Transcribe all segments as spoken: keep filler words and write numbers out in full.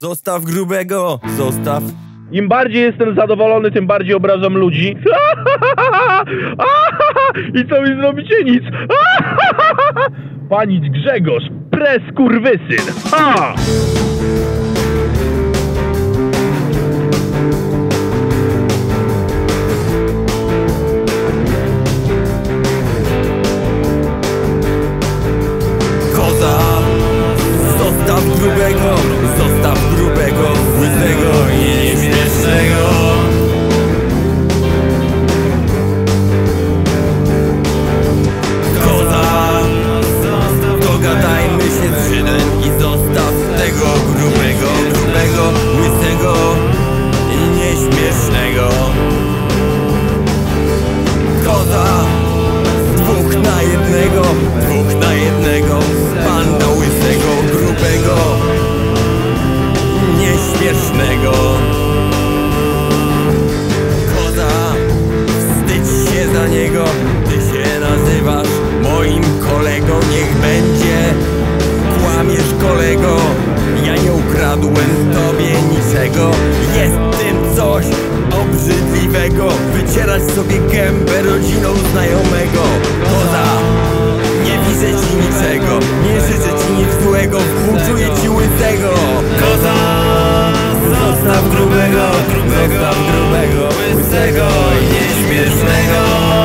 Zostaw grubego, zostaw. Im bardziej jestem zadowolony, tym bardziej obrażam ludzi. I co mi zrobicie? Nic. Pani Grzegorz, pres kurwysyn. Ha! Koza, zostaw grubego, zostaw grubego, łysego i nieśmiesznego. Koza, dogadajmy się z Żydem i zostaw tego grubego, grubego, łysego i nieśmiesznego. Koza, dwóch na jednego, dwóch na jednego. Panda łysego, grubego, nieśmiesznego. Koza, wstydź się za niego. Ty się nazywasz moim kolego. Niech będzie, kłamiesz kolego. Ja nie ukradłem tobie niczego. Jest w tym coś obrzydliwego. Wycierać sobie gębę rodziną znajomego. Koza, nie widzę ci niczego, nie życzę ci nic złego, współczuję ci łysego. Koza, zostaw grubego, grubego, zostaw grubego, łysego i nieśmiesznego.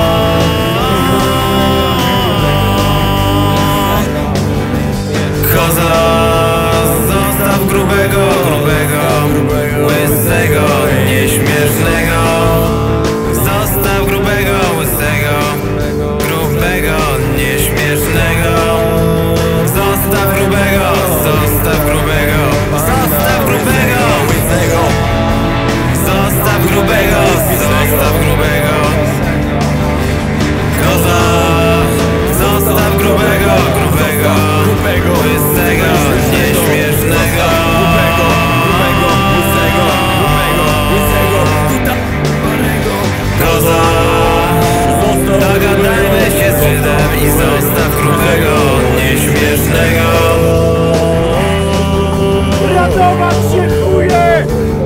Koza, zostaw grubego, grubego, łysego i nieśmiesznego. Zostaw grubego, łysego, grubego, nieśmiesznego. Zostaw grubego, zostaw grubego, zostaw grubego, łysego. Zostaw grubego, zostaw grubego. Koza, zostaw grubego, grubego, grubego, łysego, nieśmiesznego. Grubego, grubego, łysego, grubego, łysego, tutarego. Koza, dogadajmy się z Żydem i zostaw grubego, nieśmiesznego. Ratować się chuje!